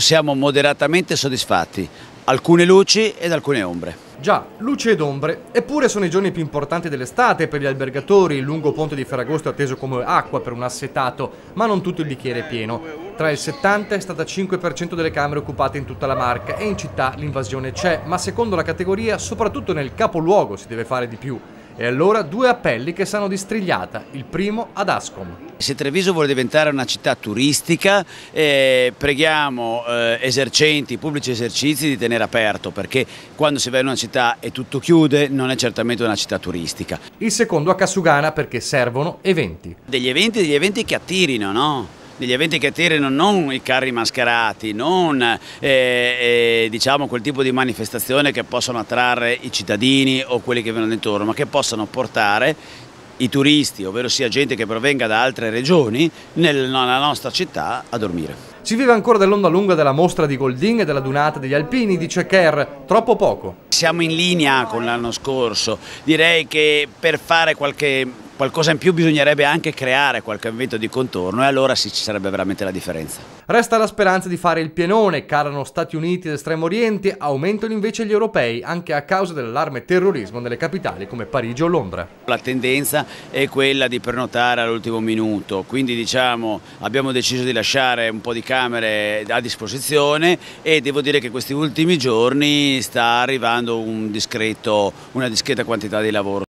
siamo moderatamente soddisfatti, alcune luci ed alcune ombre. Già, luci ed ombre, eppure sono i giorni più importanti dell'estate per gli albergatori. Il lungo ponte di Ferragosto è atteso come acqua per un assetato, ma non tutto il bicchiere è pieno. Tra il 70 e il 75% delle camere occupate in tutta la Marca e in città l'invasione c'è, ma secondo la categoria soprattutto nel capoluogo si deve fare di più. E allora due appelli che sanno di strigliata, il primo ad Ascom. Se Treviso vuole diventare una città turistica, preghiamo esercenti, pubblici esercizi di tenere aperto, perché quando si va in una città e tutto chiude non è certamente una città turistica. Il secondo a Cassugana perché servono eventi. Degli eventi che attirino, no? Degli eventi che attirino non i carri mascherati, non diciamo quel tipo di manifestazione che possono attrarre i cittadini o quelli che vengono intorno, ma che possano portare i turisti, ovvero sia gente che provenga da altre regioni, nella nostra città a dormire. Si vive ancora dell'onda lunga della mostra di Goldin e della Dunata degli Alpini, dice Kerr, troppo poco. Siamo in linea con l'anno scorso, direi che per fare qualcosa in più bisognerebbe anche creare qualche evento di contorno e allora sì, ci sarebbe veramente la differenza. Resta la speranza di fare il pienone, calano Stati Uniti ed Estremo Oriente, aumentano invece gli europei anche a causa dell'allarme terrorismo nelle capitali come Parigi o Londra. La tendenza è quella di prenotare all'ultimo minuto, quindi diciamo abbiamo deciso di lasciare un po' di camere a disposizione e devo dire che questi ultimi giorni sta arrivando una discreta quantità di lavoro.